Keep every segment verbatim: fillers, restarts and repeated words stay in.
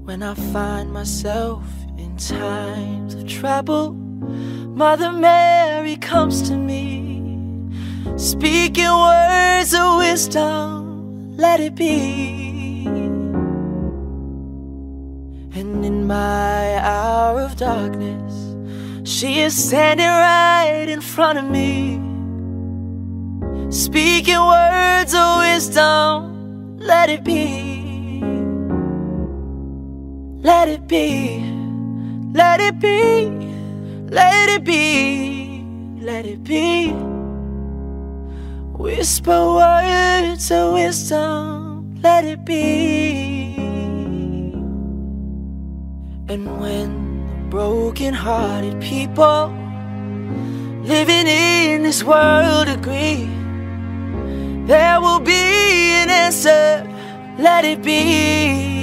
When I find myself in times of trouble, Mother Mary comes to me, speaking words of wisdom, let it be. And in my hour of darkness, she is standing right in front of me, speaking words of wisdom, let it be. Let it be, let it be, let it be, let it be. Whisper words of wisdom, let it be. And when the broken-hearted people living in this world agree, there will be an answer, let it be.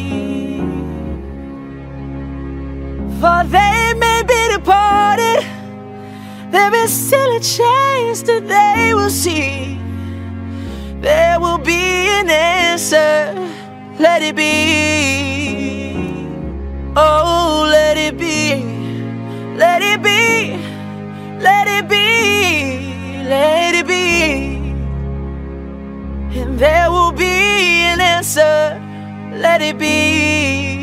For they may be departed, there is still a chance that they will see. There will be an answer, let it be. Oh, let it be, let it be, let it be, let it be. And there will be an answer, let it be.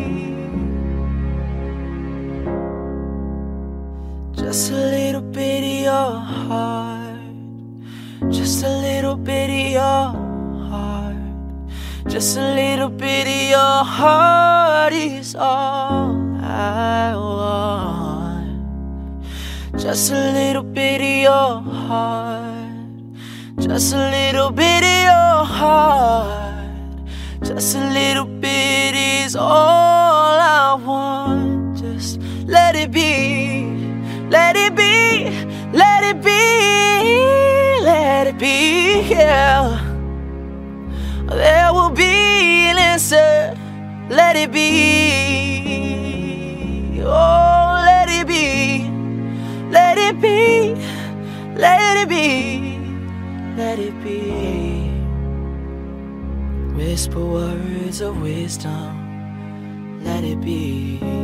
Just a little bit of your heart, just a little bit of your heart, just a little bit of your heart is all I want. Just a little bit of your heart, just a little bit of your heart, just a little bit is all I want. Just let it be. Let it be, let it be, let it be, yeah. There will be an answer, let it be. Oh, let it be, let it be, let it be, let it be. Whisper words of wisdom, let it be.